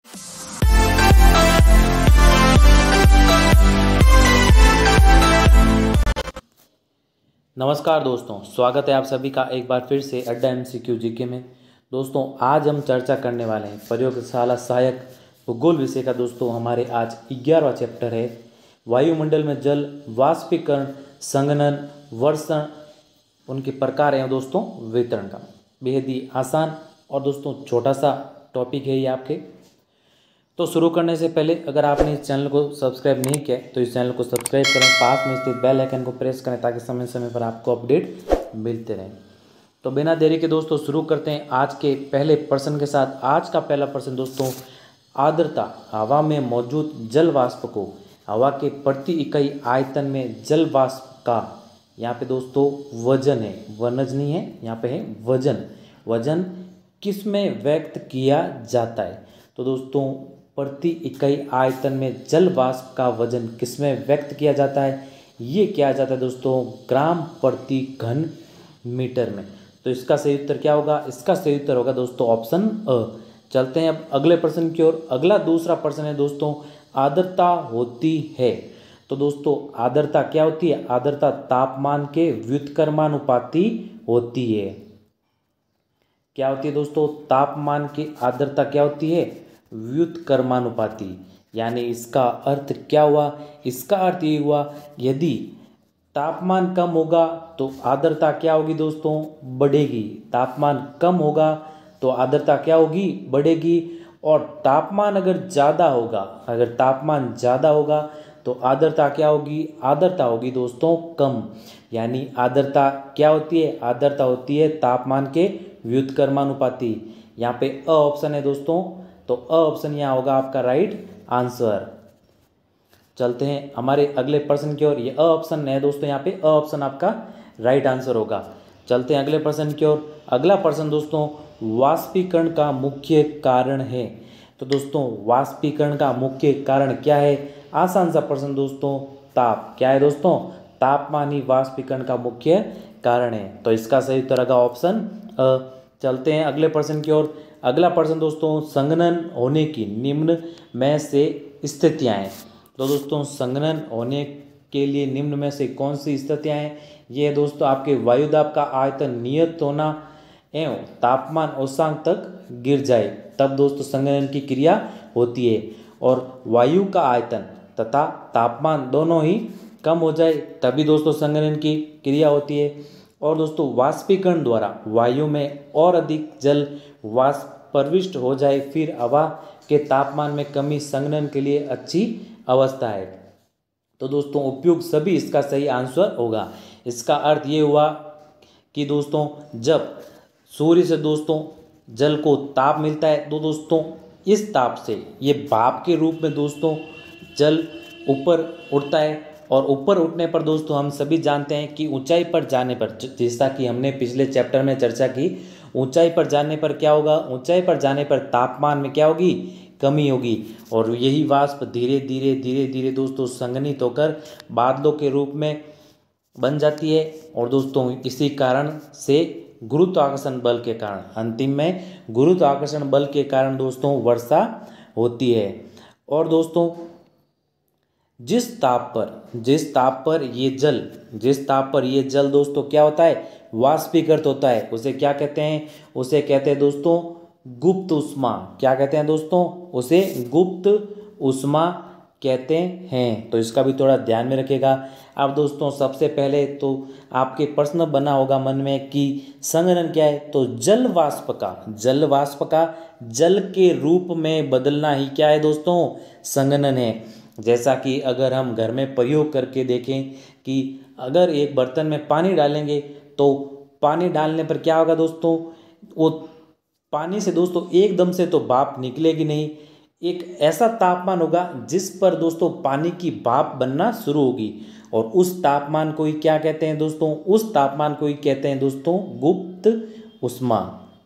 नमस्कार दोस्तों, स्वागत है आप सभी का एक बार फिर से अड्डा एमसीक्यू जीके में। दोस्तों आज हम चर्चा करने वाले हैं प्रयोगशाला सहायक भूगोल विषय का। दोस्तों हमारे आज 11वां चैप्टर है वायुमंडल में जल वाष्पीकरण, संघनन, वर्षण, उनके प्रकार हैं दोस्तों वितरण का। बेहद ही आसान और दोस्तों छोटा सा टॉपिक है ये आपके। तो शुरू करने से पहले अगर आपने इस चैनल को सब्सक्राइब नहीं किया तो इस चैनल को सब्सक्राइब करें, पास में स्थित बेल आइकन को प्रेस करें ताकि समय समय पर आपको अपडेट मिलते रहें। तो बिना देरी के दोस्तों शुरू करते हैं आज के पहले प्रश्न के साथ। आज का पहला प्रश्न दोस्तों, आर्द्रता हवा में मौजूद जल वाष्प को हवा के प्रति इकाई आयतन में जल वाष्प का, यहाँ पे दोस्तों वजन है, वनज नहीं है, यहाँ पे है वजन। वजन किस में व्यक्त किया जाता है? तो दोस्तों प्रति इकाई आयतन में जल वाष्प का वजन किसमें व्यक्त किया जाता है? ये किया जाता है दोस्तों ग्राम प्रति घन मीटर में। तो इसका सही उत्तर क्या होगा? इसका सही उत्तर होगा दोस्तों ऑप्शन अ। चलते हैं अब अगले प्रश्न की ओर। अगला दूसरा प्रश्न है दोस्तों, आर्द्रता होती है। तो दोस्तों आर्द्रता क्या होती है? आर्द्रता तापमान के व्युत्क्रमानुपाती होती है। क्या होती है दोस्तों? तापमान की आर्द्रता क्या होती है? व्युत्क्रमानुपाती। यानी इसका अर्थ क्या हुआ? इसका अर्थ ये हुआ यदि तापमान कम होगा तो आर्द्रता क्या होगी दोस्तों? बढ़ेगी। तापमान कम होगा तो आर्द्रता क्या होगी? बढ़ेगी। और तापमान अगर ज़्यादा होगा, अगर तापमान ज़्यादा होगा तो आर्द्रता क्या होगी? आर्द्रता होगी दोस्तों कम। यानी आर्द्रता क्या होती है? आर्द्रता होती है तापमान के व्युत्क्रमानुपाती। यहाँ पे अ ऑप्शन है दोस्तों, तो अ ऑप्शन यहाँ होगा आपका राइट आंसर। चलते हैं हमारे अगले प्रश्न की ओर। ये अ ऑप्शन है दोस्तों, यहाँ पे अ ऑप्शन आपका राइट आंसर होगा। चलते हैं अगले प्रश्न की ओर। अगला प्रश्न दोस्तों, वाष्पीकरण का मुख्य कारण है। तो दोस्तों वाष्पीकरण का मुख्य कारण क्या है? आसान सा प्रश्न दोस्तों, ताप। क्या है दोस्तों? तापमान ही वाष्पीकरण का मुख्य कारण है। तो इसका सही उत्तर होगा ऑप्शन अ। चलते हैं अगले प्रश्न की ओर। अगला प्रश्न दोस्तों, संघनन होने की निम्न में से स्थितियां हैं। तो दोस्तों संघनन होने के लिए निम्न में से कौन सी स्थितियां हैं? ये दोस्तों आपके वायुदाब का आयतन नियत होना एवं तापमान औषांक तक गिर जाए, तब दोस्तों संघनन की क्रिया होती है। और वायु का आयतन तथा तापमान दोनों ही कम हो जाए तभी दोस्तों संघनन की क्रिया होती है। और दोस्तों वाष्पीकरण द्वारा वायु में और अधिक जल वाष्प प्रविष्ट हो जाए, फिर हवा के तापमान में कमी संघनन के लिए अच्छी अवस्था है। तो दोस्तों उपयुक्त सभी इसका सही आंसर होगा। इसका अर्थ ये हुआ कि दोस्तों जब सूर्य से दोस्तों जल को ताप मिलता है तो दोस्तों इस ताप से ये भाप के रूप में दोस्तों जल ऊपर उठता है। और ऊपर उठने पर दोस्तों हम सभी जानते हैं कि ऊंचाई पर जाने पर, जैसा कि हमने पिछले चैप्टर में चर्चा की, ऊंचाई पर जाने पर क्या होगा? ऊंचाई पर जाने पर तापमान में क्या होगी? कमी होगी। और यही वाष्प धीरे धीरे धीरे धीरे दोस्तों संघनित होकर बादलों के रूप में बन जाती है। और दोस्तों इसी कारण से गुरुत्वाकर्षण बल के कारण, अंतिम में गुरुत्वाकर्षण बल के कारण दोस्तों वर्षा होती है। और दोस्तों जिस ताप पर ये जल दोस्तों क्या होता है? वाष्पीकृत होता है, उसे क्या कहते हैं? उसे कहते हैं दोस्तों गुप्त उष्मा। क्या कहते हैं दोस्तों? उसे गुप्त उष्मा कहते हैं। तो इसका भी थोड़ा ध्यान में रखिएगा। अब दोस्तों सबसे पहले तो आपके प्रश्न बना होगा मन में कि संघनन क्या है? तो जल वाष्प का जल के रूप में बदलना ही क्या है दोस्तों? संघनन है। जैसा कि अगर हम घर में प्रयोग करके देखें कि अगर एक बर्तन में पानी डालेंगे तो पानी डालने पर क्या होगा दोस्तों? वो पानी से दोस्तों एकदम से तो भाप निकलेगी नहीं, एक ऐसा तापमान होगा जिस पर दोस्तों पानी की भाप बनना शुरू होगी। और उस तापमान को ही क्या कहते हैं दोस्तों? उस तापमान को ही कहते हैं दोस्तों गुप्त उष्मा।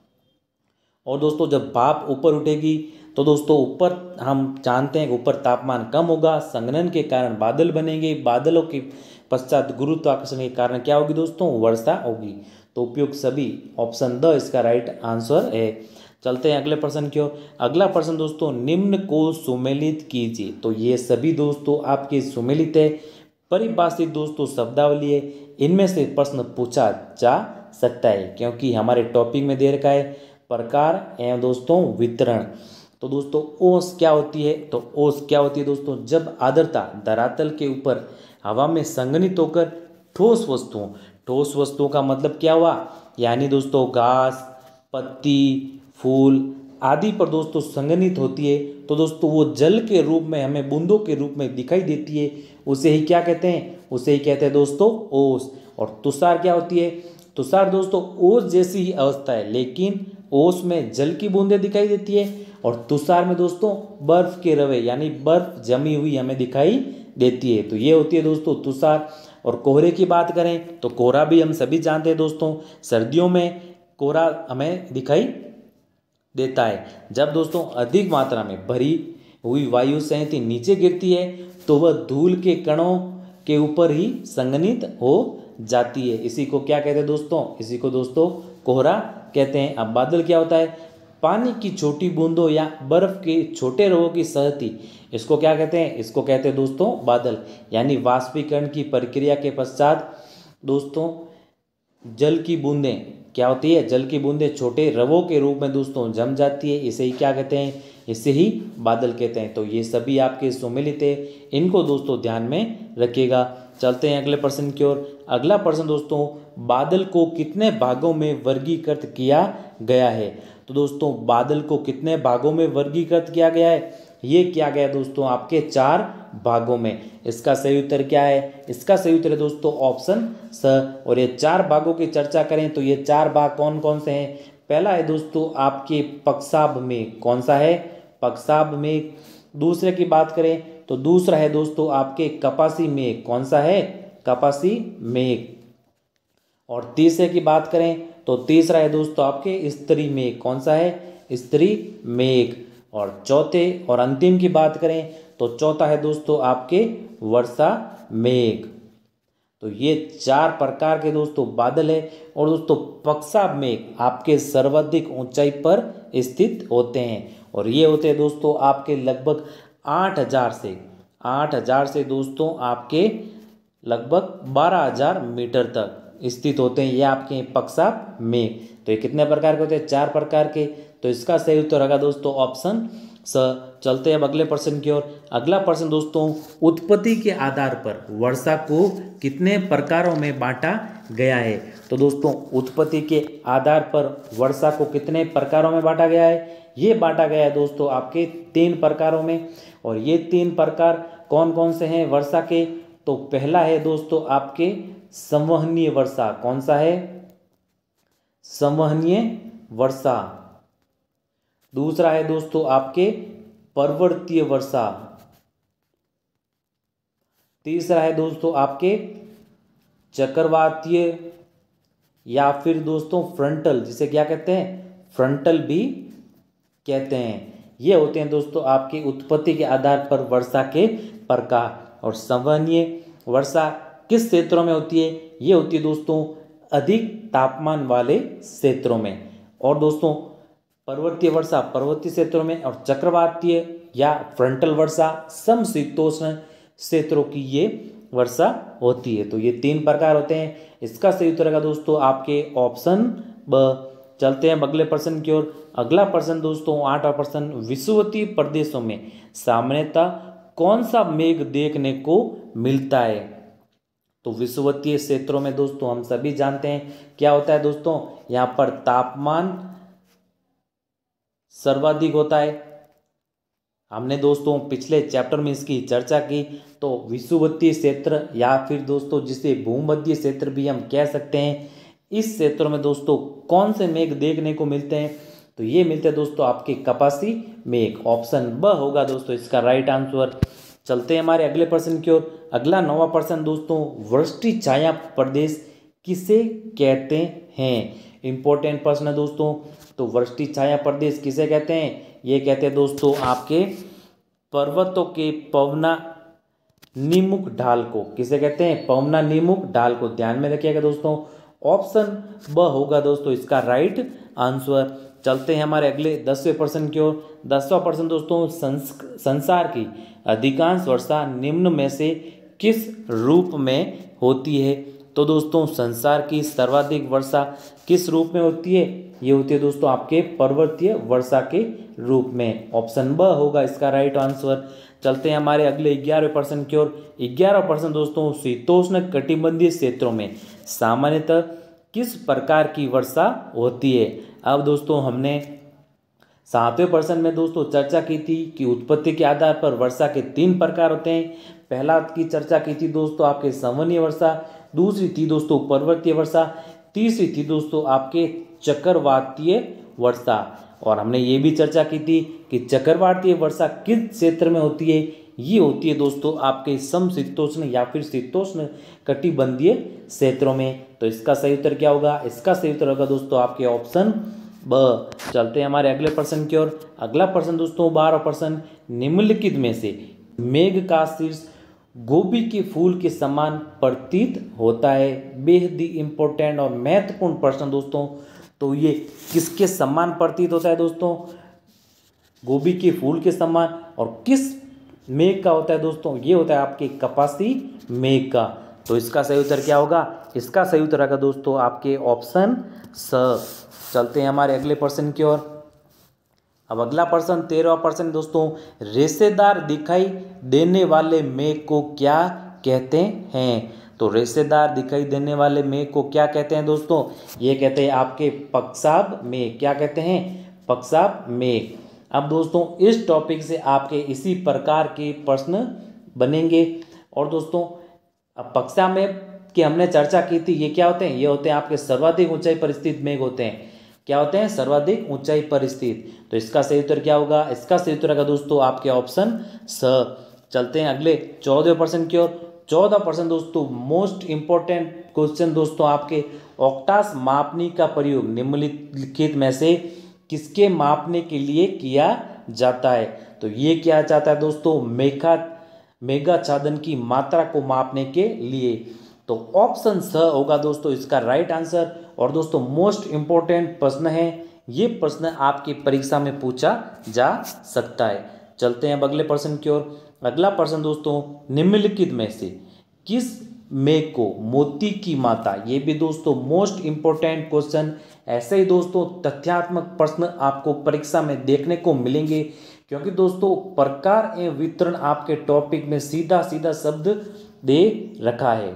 और दोस्तों जब भाप ऊपर उठेगी तो दोस्तों ऊपर हम जानते हैं कि ऊपर तापमान कम होगा, संघनन के कारण बादल बनेंगे, बादलों के पश्चात गुरुत्वाकर्षण के कारण क्या होगी दोस्तों? वर्षा होगी। तो उपयुक्त सभी ऑप्शन द इसका राइट आंसर है। चलते हैं अगले प्रश्न की ओर। अगला प्रश्न दोस्तों, निम्न को सुमेलित कीजिए। तो ये सभी दोस्तों आपके सुमेलित है, परिभाषित दोस्तों शब्दावली है। इनमें से प्रश्न पूछा जा सकता है क्योंकि हमारे टॉपिक में दे रखा है प्रकार एवं दोस्तों वितरण। तो दोस्तों ओस क्या होती है? तो ओस क्या होती है दोस्तों, जब आर्द्रता धरातल के ऊपर हवा में संघनित होकर ठोस वस्तुओं का मतलब क्या हुआ, यानी दोस्तों घास, पत्ती, फूल आदि पर दोस्तों संघनित होती है, तो दोस्तों वो जल के रूप में हमें बूंदों के रूप में दिखाई देती है, उसे ही क्या कहते हैं? उसे ही कहते हैं दोस्तों ओस। और तुषार क्या होती है? तुषार दोस्तों ओस जैसी ही अवस्था है, लेकिन ओस में जल की बूंदें दिखाई देती है और तुषार में दोस्तों बर्फ के रवे यानी बर्फ जमी हुई हमें दिखाई देती है। तो ये होती है दोस्तों तुषार। और कोहरे की बात करें तो कोहरा भी हम सभी जानते हैं दोस्तों, सर्दियों में कोहरा हमें दिखाई देता है। जब दोस्तों अधिक मात्रा में भरी हुई वायु संयंत्र नीचे गिरती है तो वह धूल के कणों के ऊपर ही संघनित हो जाती है। इसी को क्या कहते हैं दोस्तों? इसी को दोस्तों कोहरा कहते हैं। अब बादल क्या होता है? पानी की छोटी बूंदों या बर्फ के छोटे रवों की सहती, इसको क्या कहते हैं? इसको कहते हैं दोस्तों बादल। यानी वाष्पीकरण की प्रक्रिया के पश्चात दोस्तों जल की बूंदें क्या होती है? जल की बूंदें छोटे रवों के रूप में दोस्तों जम जाती है, इसे ही क्या कहते हैं? इसे ही बादल कहते हैं। तो ये सभी आपके सुमेलित है, इनको दोस्तों ध्यान में रखिएगा। चलते हैं अगले प्रश्न की ओर। अगला प्रश्न दोस्तों, बादल को कितने भागों में वर्गीकृत किया गया है? तो दोस्तों बादल को कितने भागों में वर्गीकृत किया गया है? ये किया गया दोस्तों आपके 4 भागों में। इसका सही उत्तर क्या है? इसका सही उत्तर है दोस्तों ऑप्शन स। और ये 4 भागों की चर्चा करें तो ये 4 भाग कौन कौन से हैं? पहला है दोस्तों आपके पक्षाभ मेघ। कौन सा है? पक्षाभ मेघ। दूसरे की बात करें तो दूसरा है दोस्तों आपके कपासी मेघ। कौन सा है? कपासी मेघ। और तीसरे की बात करें तो तीसरा है दोस्तों आपके स्त्री मेघ। कौन सा है? स्त्री मेघ। और चौथे और अंतिम की बात करें तो चौथा है दोस्तों आपके वर्षा मेघ। तो ये 4 प्रकार के दोस्तों बादल है। और दोस्तों पक्षाभ मेघ आपके सर्वाधिक ऊंचाई पर स्थित होते हैं और ये होते हैं दोस्तों आपके लगभग 8,000 से दोस्तों आपके लगभग 12,000 मीटर तक स्थित होते हैं। ये आपके पक्षाभ मेघ। तो ये कितने प्रकार के होते हैं? 4 प्रकार के। तो इसका सही उत्तर होगा दोस्तों ऑप्शन स। चलते हैं अब अगले प्रश्न की ओर। अगला प्रश्न दोस्तों, उत्पत्ति के आधार पर वर्षा को कितने प्रकारों में बांटा गया है? तो दोस्तों उत्पत्ति के आधार पर वर्षा को कितने प्रकारों में बांटा गया है? ये बांटा गया है दोस्तों आपके 3 प्रकारों में। और ये 3 प्रकार कौन कौन से हैं वर्षा के? तो पहला है दोस्तों आपके संवहनीय वर्षा। कौन सा है? संवहनीय वर्षा। दूसरा है दोस्तों आपके पर्वतीय वर्षा। तीसरा है दोस्तों आपके चक्रवातीय या फिर दोस्तों फ्रंटल, जिसे क्या कहते हैं? फ्रंटल भी कहते हैं। ये होते हैं दोस्तों आपकी उत्पत्ति के आधार पर वर्षा के प्रकार। और संवहनीय वर्षा किस क्षेत्रों में होती है? ये होती है दोस्तों अधिक तापमान वाले क्षेत्रों में। और दोस्तों पर्वतीय वर्षा पर्वतीय क्षेत्रों में, और चक्रवातीय या फ्रंटल वर्षा समशीतोष्ण क्षेत्रों की ये वर्षा होती है। तो ये 3 प्रकार होते हैं। इसका सही उत्तर होगा दोस्तों आपके ऑप्शन ब। चलते हैं अगले प्रश्न की ओर। अगला प्रश्न दोस्तों 8वां प्रश्न, विषुवतीय प्रदेशों में सामान्यतः कौन सा मेघ देखने को मिलता है? तो विषुवतीय क्षेत्रों में दोस्तों हम सभी जानते हैं क्या होता है दोस्तों, यहाँ पर तापमान सर्वाधिक होता है। हमने दोस्तों पिछले चैप्टर में इसकी चर्चा की। तो विषुवतीय क्षेत्र या फिर दोस्तों जिसे भूमध्य क्षेत्र भी हम कह सकते हैं, इस क्षेत्र में दोस्तों कौन से मेघ देखने को मिलते हैं? तो ये मिलते हैं दोस्तों आपके कपासी मेघ। ऑप्शन ब होगा दोस्तों इसका राइट आंसर। चलते हैं हमारे अगले प्रश्न की ओर। अगला 9वां प्रश्न दोस्तों, वृष्टि छाया प्रदेश किसे कहते हैं? इंपॉर्टेंट प्रश्न है दोस्तों। तो वृष्टि छाया प्रदेश किसे कहते हैं? ये कहते हैं दोस्तों आपके पर्वतों के पवना निमुख ढाल को। किसे कहते हैं? पवना निमुख ढाल को। ध्यान में रखिएगा दोस्तों, ऑप्शन ब होगा दोस्तों इसका राइट आंसर। चलते हैं हमारे अगले 10वें प्रश्न की ओर। 10वां प्रश्न दोस्तों, संसार की अधिकांश वर्षा निम्न में से किस रूप में होती है? तो दोस्तों संसार की सर्वाधिक वर्षा किस रूप में होती है? ये होती है दोस्तों आपके पर्वतीय वर्षा के रूप में। ऑप्शन ब होगा इसका राइट आंसर। चलते हैं हमारे अगले 11वें प्रश्न की ओर। 11वां प्रश्न दोस्तों, शीतोष्ण कटिबंधीय क्षेत्रों में सामान्यतः किस प्रकार की वर्षा होती है? अब दोस्तों हमने 7वें प्रश्न में दोस्तों चर्चा की थी कि उत्पत्ति के आधार पर वर्षा के 3 प्रकार होते हैं। पहला की चर्चा की थी दोस्तों आपके संवहनीय वर्षा, दूसरी थी दोस्तों पर्वतीय वर्षा, तीसरी थी दोस्तों आपके चक्रवातीय वर्षा। और हमने ये भी चर्चा की थी कि चक्रवातीय वर्षा किस क्षेत्र में होती है? ये होती है दोस्तों आपके समशीतोष्ण या फिर शीतोष्ण कटिबंधीय क्षेत्रों में। तो इसका सही उत्तर क्या होगा? इसका सही उत्तर होगा दोस्तों आपके ऑप्शन ब। चलते हैं हमारे अगले प्रश्न की ओर। अगला प्रश्न दोस्तों 12वां प्रश्न, निम्नलिखित में से मेघ का शीर्ष गोभी के फूल के समान प्रतीत होता है? बेहद ही इंपॉर्टेंट और महत्वपूर्ण प्रश्न दोस्तों। तो ये किसके समान प्रतीत होता है दोस्तों? गोभी के फूल के समान। और किस मेघ का होता है दोस्तों? ये होता है आपके कपासी मेघ का। तो इसका सही उत्तर क्या होगा? इसका सही उत्तर होगा दोस्तों आपके ऑप्शन स। चलते हैं हमारे अगले प्रश्न की ओर। अब अगला प्रश्न 13वां प्रश्न दोस्तों, रेशेदार दिखाई देने वाले मेघ को क्या कहते हैं? तो रेशेदार दिखाई देने वाले मेघ को क्या कहते हैं दोस्तों? ये कहते हैं आपके पक्षाभ मेघ। क्या कहते हैं? पक्षाभ मेघ। अब दोस्तों इस टॉपिक से आपके इसी प्रकार के प्रश्न बनेंगे। और दोस्तों अब पक्षाभ मेघ की हमने चर्चा की थी, ये क्या होते हैं? ये होते हैं आपके सर्वाधिक ऊंचाई पर स्थित मेघ होते हैं। क्या होते हैं? सर्वाधिक ऊंचाई पर स्थित। तो इसका सही उत्तर क्या होगा? इसका सही उत्तर होगा दोस्तों आपके ऑप्शन स। चलते हैं अगले 14वें प्रश्न की ओर। 14वां प्रश्न दोस्तों मोस्ट इंपॉर्टेंट क्वेश्चन दोस्तों आपके, ऑक्टास मापनी का प्रयोग निम्नलिखित में से किसके मापने के लिए किया जाता है? तो ये किया जाता है दोस्तों मेघाच्छादन की मात्रा को मापने के लिए। तो ऑप्शन स होगा दोस्तों इसका राइट आंसर। और दोस्तों मोस्ट इंपॉर्टेंट प्रश्न है, ये प्रश्न आपकी परीक्षा में पूछा जा सकता है। चलते हैं अब अगले प्रश्न की ओर। अगला प्रश्न दोस्तों, निम्नलिखित में से किस मेघ को मोती की माता? ये भी दोस्तों मोस्ट इंपॉर्टेंट क्वेश्चन। ऐसे ही दोस्तों तथ्यात्मक प्रश्न आपको परीक्षा में देखने को मिलेंगे, क्योंकि दोस्तों प्रकार एवं वितरण आपके टॉपिक में सीधा सीधा शब्द दे रखा है।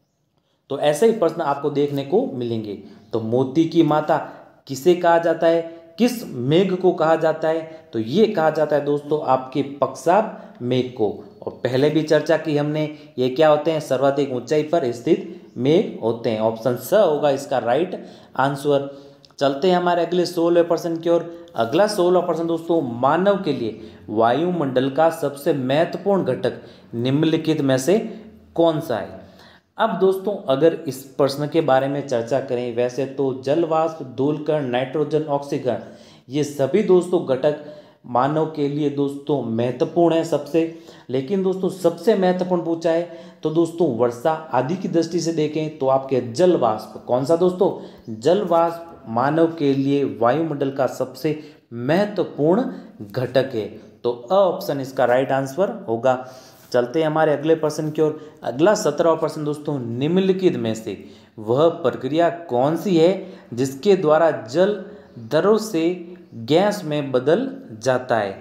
तो ऐसे ही प्रश्न आपको देखने को मिलेंगे। तो मोती की माता किसे कहा जाता है? किस मेघ को कहा जाता है? तो ये कहा जाता है दोस्तों आपके पक्षाभ मेघ को। और पहले भी चर्चा की हमने, ये क्या होते हैं? सर्वाधिक ऊंचाई पर स्थित मेघ होते हैं। ऑप्शन स होगा इसका राइट आंसर। चलते हैं हमारे अगले 16वें प्रश्न की ओर। अगला 16वां प्रश्न दोस्तों, मानव के लिए वायुमंडल का सबसे महत्वपूर्ण घटक निम्नलिखित में से कौन सा है? अब दोस्तों अगर इस प्रश्न के बारे में चर्चा करें, वैसे तो जल वाष्प, धूलकण, नाइट्रोजन, ऑक्सीजन, ये सभी दोस्तों घटक मानव के लिए दोस्तों महत्वपूर्ण है सबसे। लेकिन दोस्तों सबसे महत्वपूर्ण पूछा है तो दोस्तों वर्षा आदि की दृष्टि से देखें तो आपके जल वाष्प। कौन सा दोस्तों? जल वाष्प मानव के लिए वायुमंडल का सबसे महत्वपूर्ण घटक है। तो अ ऑप्शन इसका राइट आंसर होगा। चलते हैं हमारे अगले प्रश्न की ओर। अगला 17वां प्रश्न दोस्तों, निम्नलिखित में से वह प्रक्रिया कौन सी है जिसके द्वारा जल द्रव से गैस में बदल जाता है?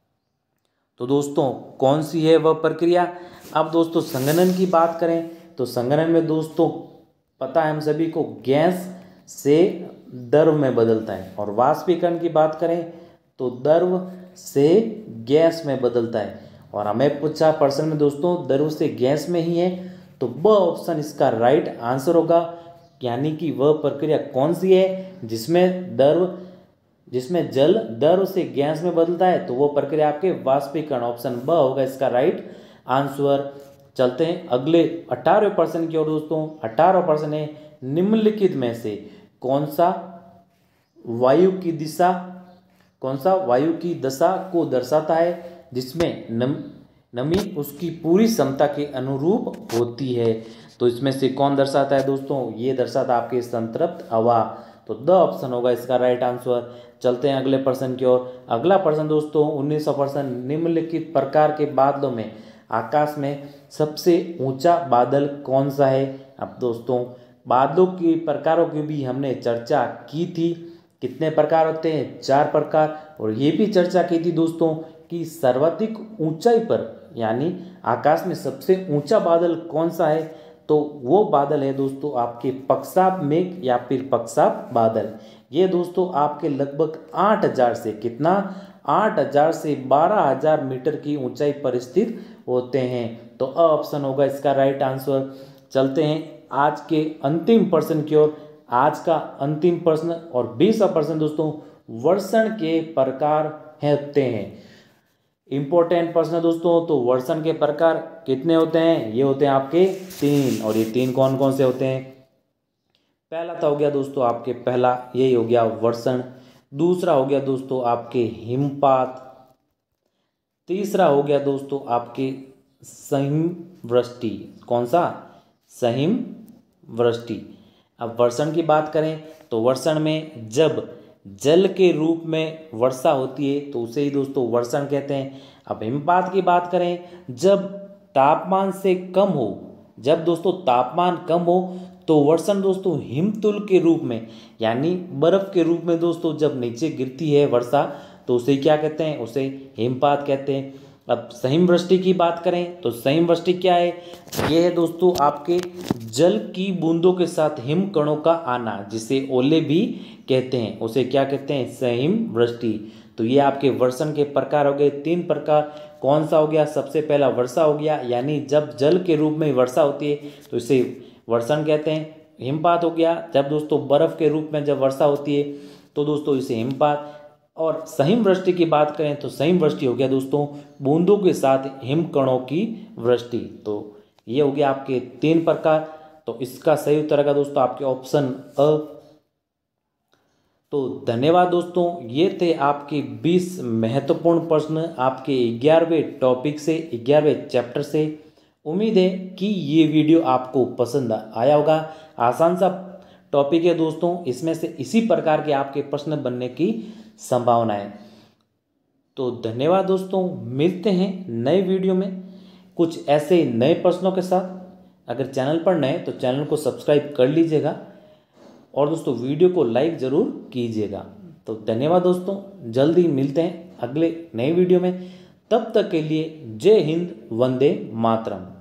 तो दोस्तों कौन सी है वह प्रक्रिया? अब दोस्तों संघनन की बात करें तो संघनन में दोस्तों पता है हम सभी को गैस से द्रव में बदलता है। और वाष्पीकरण की बात करें तो द्रव से गैस में बदलता है। और हमें पूछा प्रश्न में दोस्तों द्रव से गैस में ही है, तो ब ऑप्शन इसका राइट आंसर होगा। यानी कि वह प्रक्रिया कौन सी है जिसमें जल द्रव से गैस में बदलता है? तो वो प्रक्रिया आपके वाष्पीकरण। ऑप्शन ब होगा इसका राइट आंसर। चलते हैं अगले 18वें प्रश्न की ओर दोस्तों। 18वां प्रश्न है, निम्नलिखित में से कौन सा वायु की दशा को दर्शाता है जिसमें नमी उसकी पूरी क्षमता के अनुरूप होती है? तो इसमें से कौन दर्शाता है दोस्तों? ये दर्शाता आपके संतृप्त हवा। तो द ऑप्शन होगा इसका राइट आंसर। चलते हैं अगले प्रश्न की ओर। अगला प्रश्न दोस्तों 19% निम्नलिखित प्रकार के बादलों में आकाश में सबसे ऊंचा बादल कौन सा है। अब दोस्तों बादलों के प्रकारों की भी हमने चर्चा की थी। कितने प्रकार होते हैं? 4 प्रकार। और ये भी चर्चा की थी दोस्तों कि सर्वाधिक ऊंचाई पर यानी आकाश में सबसे ऊंचा बादल कौन सा है, तो वो बादल है दोस्तों आपके पक्षाप मेघ या फिर पक्षाप बादल। ये दोस्तों आपके लगभग 8000 से कितना 8000 से 12000 मीटर की ऊंचाई पर स्थित होते हैं। तो अ ऑप्शन होगा इसका राइट आंसर। चलते हैं आज के अंतिम प्रश्न की ओर। आज का अंतिम प्रश्न और 20वां प्रश्न दोस्तों वर्षण के प्रकार होते हैं। इंपॉर्टेंट प्रश्न दोस्तों। तो वर्षण के प्रकार कितने होते हैं? ये होते हैं आपके 3। और ये 3 कौन कौन से होते हैं? पहला तो हो गया दोस्तों आपके पहला यही हो गया वर्षण। दूसरा हो गया दोस्तों आपके हिमपात। तीसरा हो गया दोस्तों आपके सहिम वृष्टि। कौन सा? सहिम वृष्टि। अब वर्षण की बात करें तो वर्षण में जब जल के रूप में वर्षा होती है तो उसे ही दोस्तों वर्षण कहते हैं। अब हिमपात की बात करें जब तापमान से कम हो, जब दोस्तों तापमान कम हो तो वर्षण दोस्तों हिमतुल के रूप में यानी बर्फ के रूप में दोस्तों जब नीचे गिरती है वर्षा तो उसे क्या कहते हैं? उसे हिमपात कहते हैं। अब सहिम वृष्टि की बात करें तो सहिम वृष्टि क्या है? ये है दोस्तों आपके जल की बूंदों के साथ हिम कणों का आना, जिसे ओले भी कहते हैं, उसे क्या कहते हैं? सहिम वृष्टि। तो ये आपके वर्षण के प्रकार हो गए 3 प्रकार। कौन सा हो गया? सबसे पहला वर्षा हो गया, यानी जब जल के रूप में वर्षा होती है तो इसे वर्षण कहते हैं। हिमपात हो गया जब दोस्तों बर्फ के रूप में जब वर्षा होती है तो दोस्तों इसे हिमपात। और सहिम वृष्टि की बात करें तो सहिम वृष्टि हो गया दोस्तों बूंदों के साथ हिमकणों की वृष्टि। तो ये हो गया आपके 3 प्रकार। तो इसका सही उत्तर होगा दोस्तों आपके ऑप्शन अ। तो धन्यवाद दोस्तों। ये थे आपके 20 महत्वपूर्ण प्रश्न आपके 11वें टॉपिक से, 11वें चैप्टर से। उम्मीद है कि ये वीडियो आपको पसंद आया होगा। आसान सा टॉपिक है दोस्तों, इसमें से इसी प्रकार के आपके प्रश्न बनने की संभावना है। तो धन्यवाद दोस्तों। मिलते हैं नए वीडियो में कुछ ऐसे नए प्रश्नों के साथ। अगर चैनल पर नए तो चैनल को सब्सक्राइब कर लीजिएगा और दोस्तों वीडियो को लाइक ज़रूर कीजिएगा। तो धन्यवाद दोस्तों। जल्दी मिलते हैं अगले नए वीडियो में। तब तक के लिए जय हिंद, वंदे मातरम।